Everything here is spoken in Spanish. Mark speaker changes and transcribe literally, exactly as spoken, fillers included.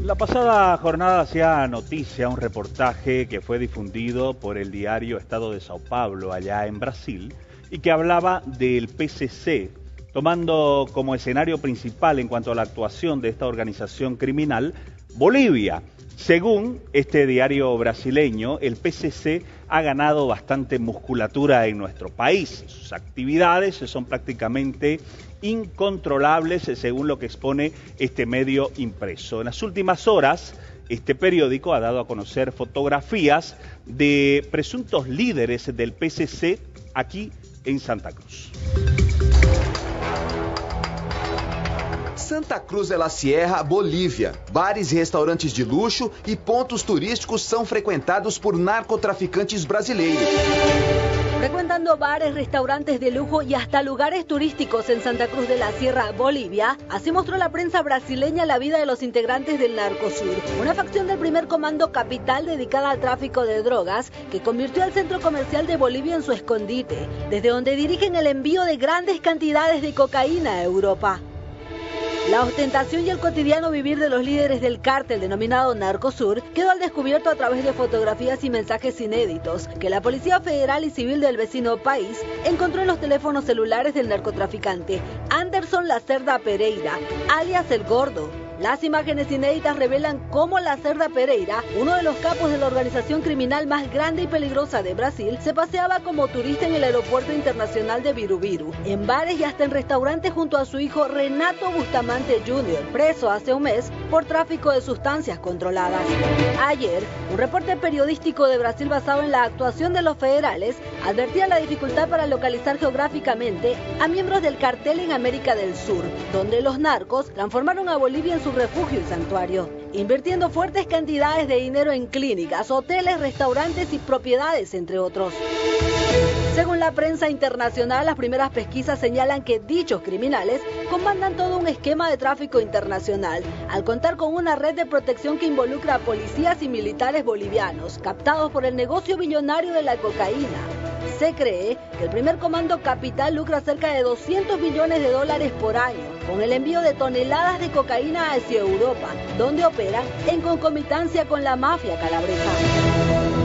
Speaker 1: La pasada jornada hacía noticia un reportaje que fue difundido por el diario Estado de Sao Paulo, allá en Brasil, y que hablaba del P C C, tomando como escenario principal en cuanto a la actuación de esta organización criminal, Bolivia. Según este diario brasileño, el P C C ha ganado bastante musculatura en nuestro país. Sus actividades son prácticamente incontrolables, según lo que expone este medio impreso. En las últimas horas, este periódico ha dado a conocer fotografías de presuntos líderes del P C C aquí en Santa Cruz.
Speaker 2: Santa Cruz de la Sierra, Bolívia. Bares e restaurantes de luxo e pontos turísticos são frecuentados por narcotraficantes brasileiros.
Speaker 3: Frecuentando bares, restaurantes de lujo y hasta lugares turísticos en Santa Cruz de la Sierra, Bolivia, así mostró la prensa brasileña la vida de los integrantes del Narcosur, una facción del primer comando capital dedicada al tráfico de drogas que convirtió al centro comercial de Bolivia en su escondite, desde donde dirigen el envío de grandes cantidades de cocaína a Europa. La ostentación y el cotidiano vivir de los líderes del cártel denominado Narcosur quedó al descubierto a través de fotografías y mensajes inéditos que la Policía Federal y Civil del vecino país encontró en los teléfonos celulares del narcotraficante Anderson Lacerda Pereira, alias El Gordo. Las imágenes inéditas revelan cómo Lacerda Pereira, uno de los capos de la organización criminal más grande y peligrosa de Brasil, se paseaba como turista en el aeropuerto internacional de Virubiru, en bares y hasta en restaurantes junto a su hijo Renato Bustamante junior, preso hace un mes por tráfico de sustancias controladas. Ayer, un reporte periodístico de Brasil basado en la actuación de los federales advertía la dificultad para localizar geográficamente a miembros del cartel en América del Sur, donde los narcos transformaron a Bolivia en su refugio y santuario, invirtiendo fuertes cantidades de dinero en clínicas, hoteles, restaurantes y propiedades, entre otros. Según la prensa internacional, las primeras pesquisas señalan que dichos criminales comandan todo un esquema de tráfico internacional, al contar con una red de protección que involucra a policías y militares bolivianos, captados por el negocio billonario de la cocaína. Se cree que el primer comando capital lucra cerca de doscientos millones de dólares por año, con el envío de toneladas de cocaína hacia Europa, donde operan en concomitancia con la mafia calabresa.